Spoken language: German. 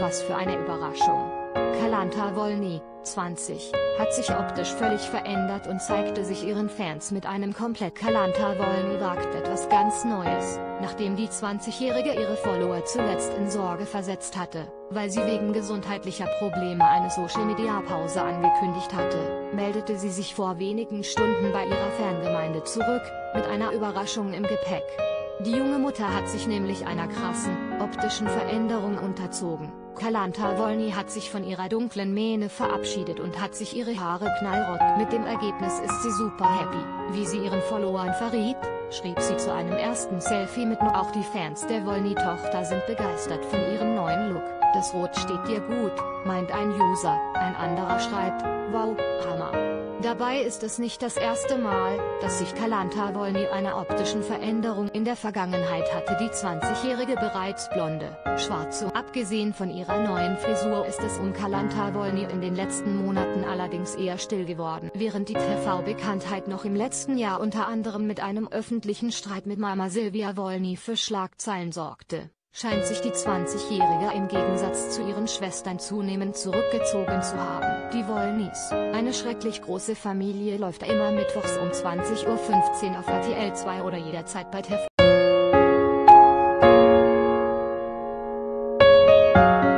Was für eine Überraschung. Kalanta Wolny, 20, hat sich optisch völlig verändert und zeigte sich ihren Fans mit einem komplett Kalanta Wolny wagt etwas ganz Neues, nachdem die 20-Jährige ihre Follower zuletzt in Sorge versetzt hatte, weil sie wegen gesundheitlicher Probleme eine Social-Media-Pause angekündigt hatte, meldete sie sich vor wenigen Stunden bei ihrer Fangemeinde zurück, mit einer Überraschung im Gepäck. Die junge Mutter hat sich nämlich einer krassen, optischen Veränderung unterzogen. Kalanta Wolny hat sich von ihrer dunklen Mähne verabschiedet und hat sich ihre Haare knallrot. Mit dem Ergebnis ist sie super happy. Wie sie ihren Followern verriet, schrieb sie zu einem ersten Selfie mit Auch die Fans der Wolny-Tochter sind begeistert von ihrem neuen Look. Das Rot steht dir gut, meint ein User, ein anderer schreibt, wow, Hammer. Dabei ist es nicht das erste Mal, dass sich Kalanta Wolny einer optischen Veränderung in der Vergangenheit hatte. Die 20-Jährige bereits blonde, schwarze. Abgesehen von ihrer neuen Frisur ist es um Kalanta Wolny in den letzten Monaten allerdings eher still geworden. Während die TV-Bekanntheit noch im letzten Jahr unter anderem mit einem öffentlichen Streit mit Mama Silvia Wolny für Schlagzeilen sorgte, scheint sich die 20-Jährige im Gegensatz zu ihren Schwestern zunehmend zurückgezogen zu haben. Die Wolnys, eine schrecklich große Familie, läuft immer mittwochs um 20:15 Uhr auf RTL 2 oder jederzeit bei TV.